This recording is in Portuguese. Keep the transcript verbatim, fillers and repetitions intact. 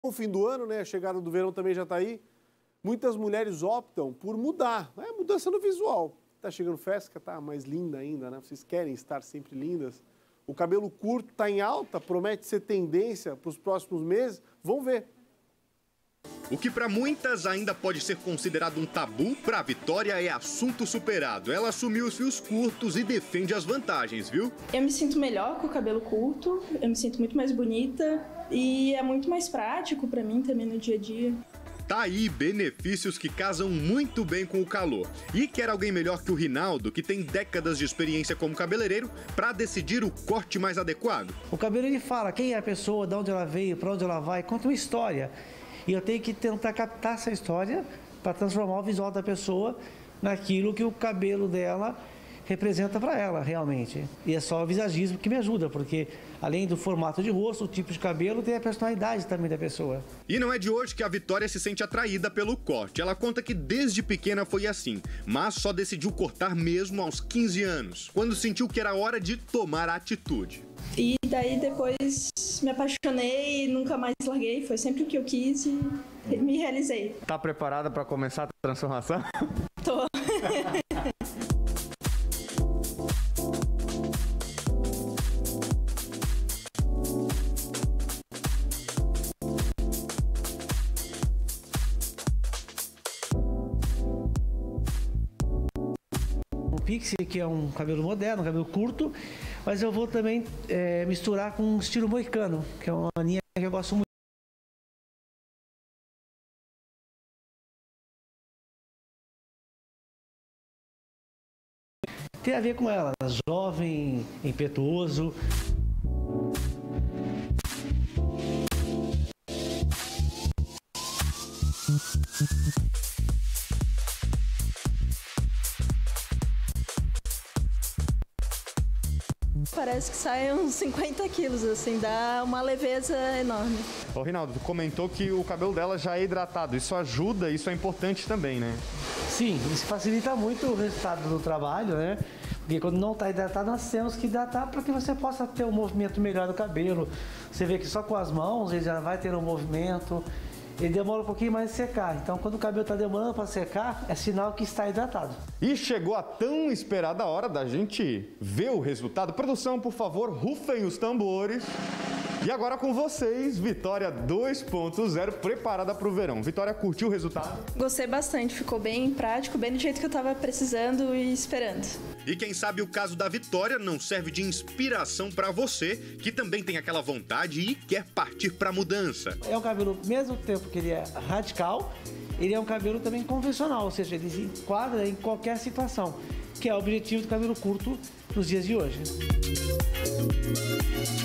O fim do ano, né? A chegada do verão também já está aí. Muitas mulheres optam por mudar, é mudança no visual. Tá chegando festa, tá mais linda ainda, né? Vocês querem estar sempre lindas. O cabelo curto está em alta, promete ser tendência para os próximos meses. Vamos ver. O que para muitas ainda pode ser considerado um tabu, para a Vitória é assunto superado. Ela assumiu os fios curtos e defende as vantagens, viu? Eu me sinto melhor com o cabelo curto, eu me sinto muito mais bonita e é muito mais prático para mim também no dia a dia. Tá aí benefícios que casam muito bem com o calor. E quer alguém melhor que o Rinaldo, que tem décadas de experiência como cabeleireiro, para decidir o corte mais adequado? O cabelo ele fala quem é a pessoa, de onde ela veio, para onde ela vai, conta uma história. E eu tenho que tentar captar essa história para transformar o visual da pessoa naquilo que o cabelo dela representa para ela realmente. E é só o visagismo que me ajuda, porque além do formato de rosto, o tipo de cabelo, tem a personalidade também da pessoa. E não é de hoje que a Vitória se sente atraída pelo corte. Ela conta que desde pequena foi assim, mas só decidiu cortar mesmo aos quinze anos, quando sentiu que era hora de tomar a atitude. E daí depois me apaixonei e nunca mais larguei, foi sempre o que eu quis e me realizei. Tá preparada para começar a transformação? Tô. Pixie, que é um cabelo moderno, um cabelo curto, mas eu vou também é, misturar com um estilo moicano, que é uma linha que eu gosto muito. Tem a ver com ela, jovem, impetuoso. Parece que sai uns cinquenta quilos, assim, dá uma leveza enorme. Ô Rinaldo, tu comentou que o cabelo dela já é hidratado, isso ajuda, isso é importante também, né? Sim, isso facilita muito o resultado do trabalho, né? Porque quando não está hidratado, nós temos que hidratar para que você possa ter um movimento melhor do cabelo. Você vê que só com as mãos ele já vai ter um movimento, ele demora um pouquinho mais de secar. Então, quando o cabelo está demorando para secar, é sinal que está hidratado. E chegou a tão esperada hora da gente ver o resultado. Produção, por favor, rufem os tambores. E agora com vocês, Vitória dois ponto zero, preparada para o verão. Vitória, curtiu o resultado? Gostei bastante, ficou bem prático, bem do jeito que eu estava precisando e esperando. E quem sabe o caso da Vitória não serve de inspiração para você, que também tem aquela vontade e quer partir para a mudança. É um cabelo, mesmo tempo que ele é radical, ele é um cabelo também convencional, ou seja, ele se enquadra em qualquer situação, que é o objetivo do cabelo curto nos dias de hoje.